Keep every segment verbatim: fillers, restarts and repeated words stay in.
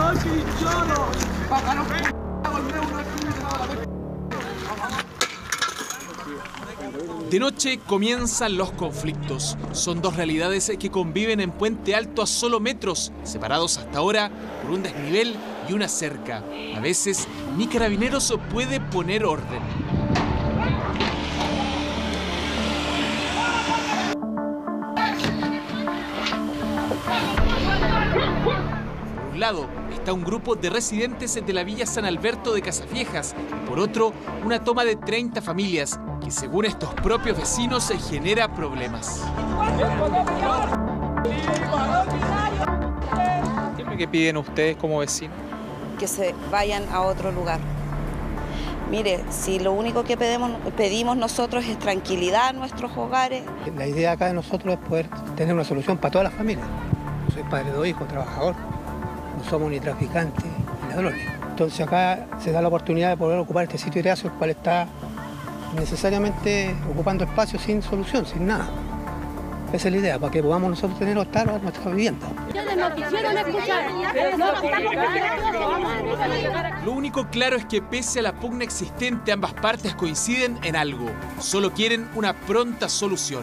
De noche comienzan los conflictos. Son dos realidades que conviven en Puente Alto a solo metros, separados hasta ahora por un desnivel y una cerca. A veces ni Carabineros puede poner orden. Por un lado está un grupo de residentes de la Villa San Alberto de Casaviejas y por otro una toma de treinta familias que según estos propios vecinos se genera problemas. ¿Qué es lo que piden ustedes como vecinos? Que se vayan a otro lugar. Mire, si lo único que pedimos, pedimos nosotros es tranquilidad en nuestros hogares. La idea acá de nosotros es poder tener una solución para todas las familias. Yo soy padre de dos hijos, trabajador, no somos ni traficantes ni ladrones. Entonces acá se da la oportunidad de poder ocupar este sitio de Iracio, el cual está necesariamente ocupando espacio sin solución, sin nada. Esa es la idea, para que podamos nosotros tener estar a nuestra vivienda. Lo único claro es que pese a la pugna existente, ambas partes coinciden en algo. Solo quieren una pronta solución.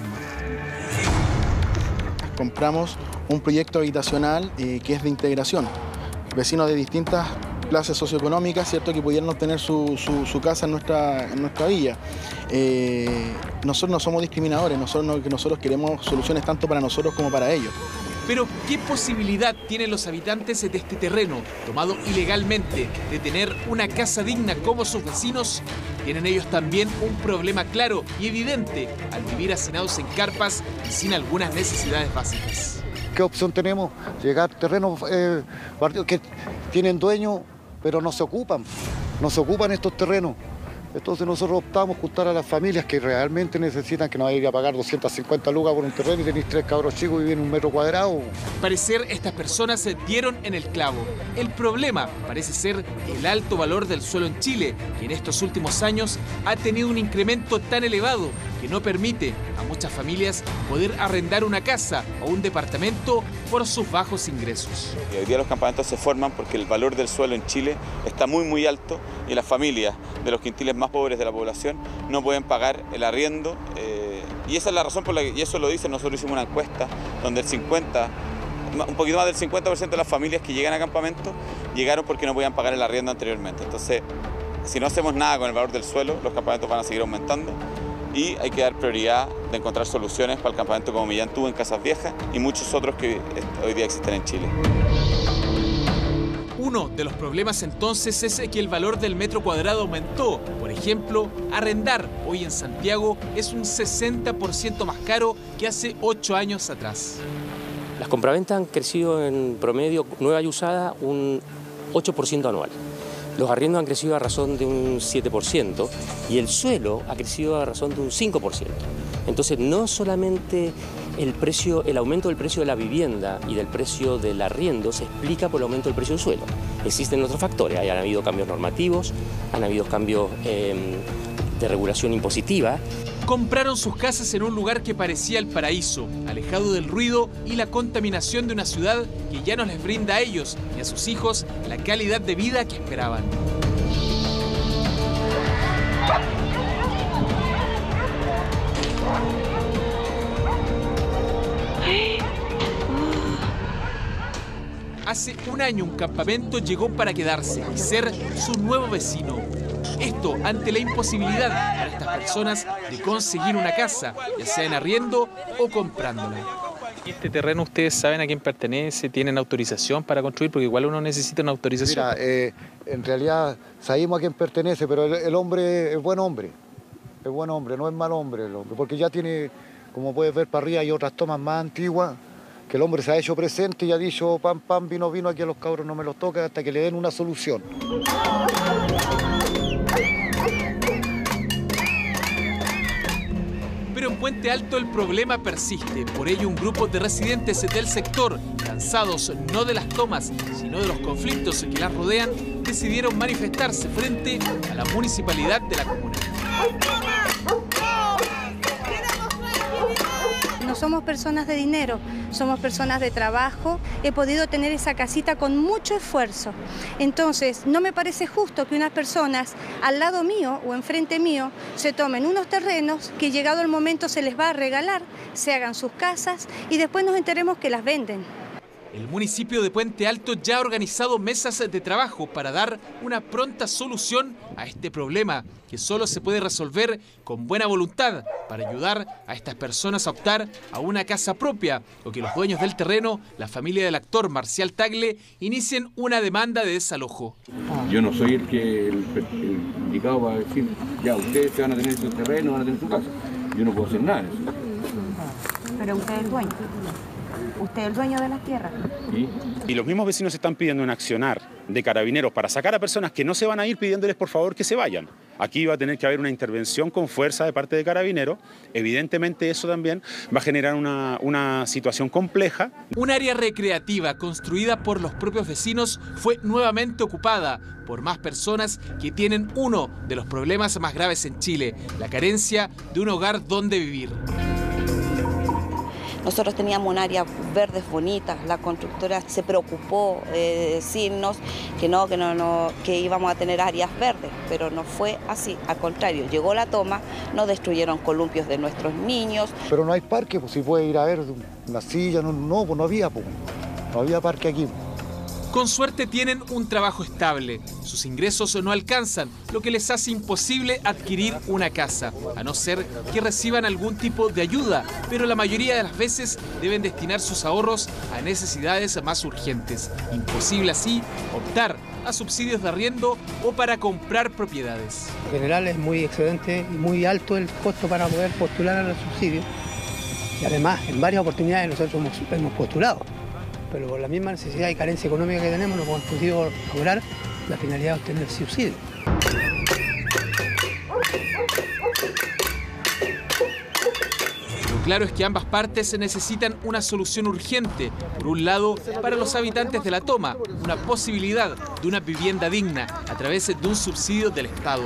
Compramos un proyecto habitacional eh, que es de integración. Vecinos de distintas clases socioeconómicas, ¿cierto?, que pudieran obtener su, su, su casa en nuestra, en nuestra villa. Eh, nosotros no somos discriminadores, nosotros, no, nosotros queremos soluciones tanto para nosotros como para ellos. Pero, ¿qué posibilidad tienen los habitantes de este terreno, tomado ilegalmente, de tener una casa digna como sus vecinos? Tienen ellos también un problema claro y evidente al vivir hacinados en carpas y sin algunas necesidades básicas. ¿Qué opción tenemos? Llegar a terrenos eh, que tienen dueños, pero no se ocupan, no se ocupan estos terrenos. Entonces nosotros optamos juntar a las familias que realmente necesitan, que no vayan a ir a pagar doscientas cincuenta lucas por un terreno y tenéis tres cabros chicos y viven un metro cuadrado. Al parecer, estas personas se dieron en el clavo. El problema parece ser el alto valor del suelo en Chile, que en estos últimos años ha tenido un incremento tan elevado que no permite a muchas familias poder arrendar una casa o un departamento por sus bajos ingresos. Y hoy día los campamentos se forman porque el valor del suelo en Chile está muy muy alto y las familias de los quintiles más pobres de la población no pueden pagar el arriendo eh, y esa es la razón por la que, y eso lo dicen, nosotros hicimos una encuesta donde el cincuenta, un poquito más del cincuenta por ciento de las familias que llegan a campamento llegaron porque no podían pagar el arriendo anteriormente. Entonces, si no hacemos nada con el valor del suelo, los campamentos van a seguir aumentando y hay que dar prioridad de encontrar soluciones para el campamento como Millán tuvo en Casaviejas y muchos otros que hoy día existen en Chile. Uno de los problemas entonces es que el valor del metro cuadrado aumentó. Por ejemplo, arrendar hoy en Santiago es un sesenta por ciento más caro que hace ocho años atrás. Las compraventas han crecido en promedio, nueva y usada, un ocho por ciento anual. Los arriendos han crecido a razón de un siete por ciento y el suelo ha crecido a razón de un cinco por ciento. Entonces, no solamente el precio, el aumento del precio de la vivienda y del precio del arriendo se explica por el aumento del precio del suelo. Existen otros factores, han habido cambios normativos, han habido cambios eh, de regulación impositiva. Compraron sus casas en un lugar que parecía el paraíso, alejado del ruido y la contaminación de una ciudad que ya no les brinda a ellos y a sus hijos la calidad de vida que esperaban. Hace un año un campamento llegó para quedarse y ser su nuevo vecino. Esto ante la imposibilidad para estas personas de conseguir una casa, ya sea en arriendo o comprándola. ¿Este terreno ustedes saben a quién pertenece? ¿Tienen autorización para construir? Porque igual uno necesita una autorización. Mira, eh, en realidad sabemos a quién pertenece, pero el, el hombre es buen hombre. Es buen hombre, no es mal hombre el hombre, porque ya tiene, como puedes ver para arriba, hay otras tomas más antiguas, que el hombre se ha hecho presente y ha dicho, pam, pam, vino, vino, aquí a los cabros no me los toca hasta que le den una solución. Pero en Puente Alto el problema persiste. Por ello, un grupo de residentes del sector, cansados no de las tomas, sino de los conflictos que las rodean, decidieron manifestarse frente a la municipalidad de la comuna. no somos personas de dinero, somos personas de trabajo. He podido tener esa casita con mucho esfuerzo. Entonces, no me parece justo que unas personas al lado mío o enfrente mío se tomen unos terrenos que llegado el momento se les va a regalar, se hagan sus casas y después nos enteremos que las venden. El municipio de Puente Alto ya ha organizado mesas de trabajo para dar una pronta solución a este problema, que solo se puede resolver con buena voluntad para ayudar a estas personas a optar a una casa propia o que los dueños del terreno, la familia del actor Marcial Tagle, inicien una demanda de desalojo. Yo no soy el que el, el indicado para decir, ya ustedes se van a tener su terreno, van a tener su casa. Yo no puedo hacer nada de eso. Pero usted es el dueño. Usted es el dueño de las tierras. ¿Sí? Y los mismos vecinos están pidiendo un accionar de carabineros para sacar a personas que no se van a ir, pidiéndoles por favor que se vayan. Aquí va a tener que haber una intervención con fuerza de parte de carabineros. Evidentemente eso también va a generar una, una situación compleja. Un área recreativa construida por los propios vecinos fue nuevamente ocupada por más personas que tienen uno de los problemas más graves en Chile, la carencia de un hogar donde vivir. Nosotros teníamos un área verdes bonitas, la constructora se preocupó de decirnos que no, que no, no, que íbamos a tener áreas verdes, pero no fue así, al contrario, llegó la toma, nos destruyeron columpios de nuestros niños. Pero no hay parque, pues si puede ir a ver una silla, no, no, pues no había, pues, no había parque aquí. Con suerte tienen un trabajo estable, sus ingresos no alcanzan, lo que les hace imposible adquirir una casa, a no ser que reciban algún tipo de ayuda, pero la mayoría de las veces deben destinar sus ahorros a necesidades más urgentes. Imposible así optar a subsidios de arriendo o para comprar propiedades. En general es muy excedente y muy alto el costo para poder postular a los subsidios y además en varias oportunidades nosotros hemos, hemos postulado. Pero por la misma necesidad y carencia económica que tenemos no hemos podido lograr la finalidad de obtener subsidio. Lo claro es que ambas partes necesitan una solución urgente. Por un lado, para los habitantes de La Toma, una posibilidad de una vivienda digna a través de un subsidio del Estado.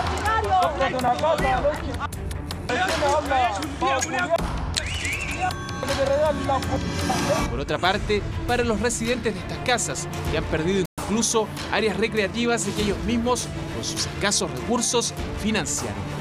Por otra parte, para los residentes de estas casas, que han perdido incluso áreas recreativas y que ellos mismos, con sus escasos recursos, financiaron.